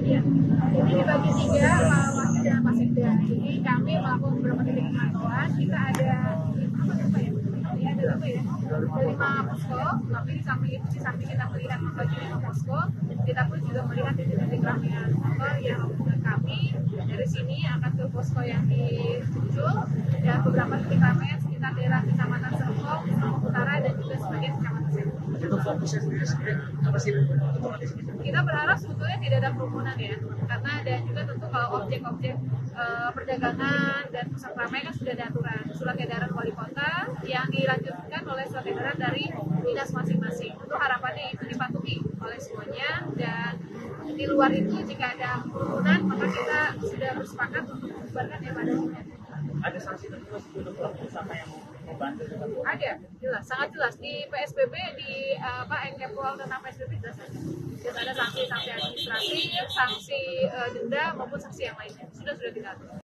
Ya. Jadi dibagi tiga, Pak Wahyu dan Pak Sekda. Jadi kami melakukan beberapa titik pemantauan. Kita ada apa ya? Ini ada apa ya? Ada 5 posko. Tapi di samping itu, di samping kita melihat membagi 5 posko, kita pun juga melihat titik-titik keramaian motor yang kami dari sini akan ke posko yang di Tujuh dan beberapa titik keramaian sekitar daerah Kecamatan Serpong, Serpong Utara dan juga sebagian Kecamatan Serpong. Itu fokusnya sendiri apa sih? Kita berharap sebetulnya tidak ada kerumunan ya, karena dan juga tentu kalau objek-objek perdagangan dan pusat keramaian kan sudah ada aturan surat edaran wali kota yang dilanjutkan oleh surat edaran dari dinas masing-masing. Tentu harapannya itu dipatuhi oleh semuanya, dan di luar itu jika ada kerumunan maka kita sudah bersepakat untuk membubarkan yang ada. Ada sanksi tertentu untuk pelaku usaha yang membantu dengan Ada, jelas, sangat jelas di PSBB di Enkepol tentang PSBB jelas ada. Jelas ada sanksi administratif, sanksi denda maupun sanksi yang lainnya sudah kita atur.